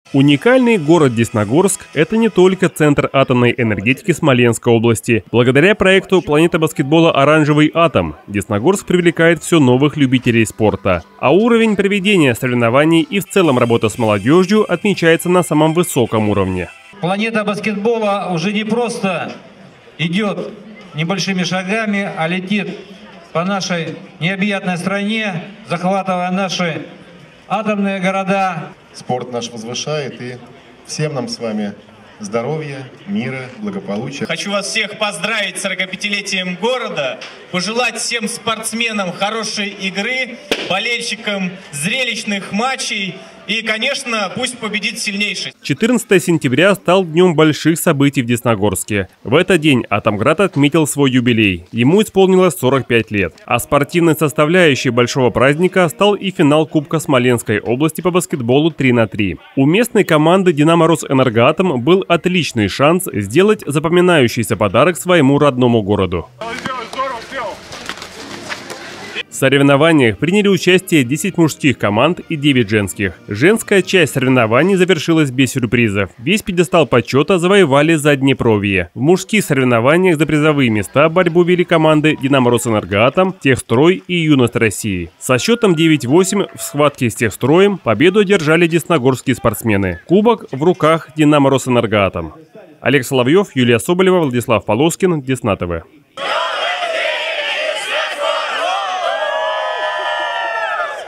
Уникальный город Десногорск – это не только центр атомной энергетики Смоленской области. Благодаря проекту «Планета баскетбола Оранжевый атом» Десногорск привлекает все новых любителей спорта. А уровень проведения соревнований и в целом работа с молодежью отмечается на самом высоком уровне. Планета баскетбола уже не просто идет небольшими шагами, а летит по нашей необъятной стране, захватывая наши атомные города. Спорт наш возвышает, и всем нам с вами здоровья, мира, благополучия. Хочу вас всех поздравить с 45-летием города, пожелать всем спортсменам хорошей игры, болельщикам зрелищных матчей и, конечно, пусть победит сильнейший. 14 сентября стал днем больших событий в Десногорске. В этот день Атомград отметил свой юбилей. Ему исполнилось 45 лет. А спортивной составляющей большого праздника стал и финал Кубка Смоленской области по баскетболу 3×3. У местной команды «Динамо Росэнергоатом» был отличный шанс сделать запоминающийся подарок своему родному городу. В соревнованиях приняли участие 10 мужских команд и 9 женских. Женская часть соревнований завершилась без сюрпризов. Весь пьедестал почета завоевали Заднепровье. В мужских соревнованиях за призовые места борьбу вели команды «Динамо Росэнергоатом», «Техстрой» и «Юность России». Со счетом 9-8 в схватке с «Техстроем» победу одержали десногорские спортсмены. Кубок в руках «Динамо Росэнергоатом». Олег Соловьев, Юлия Соболева, Владислав Полоскин, Десна ТВ.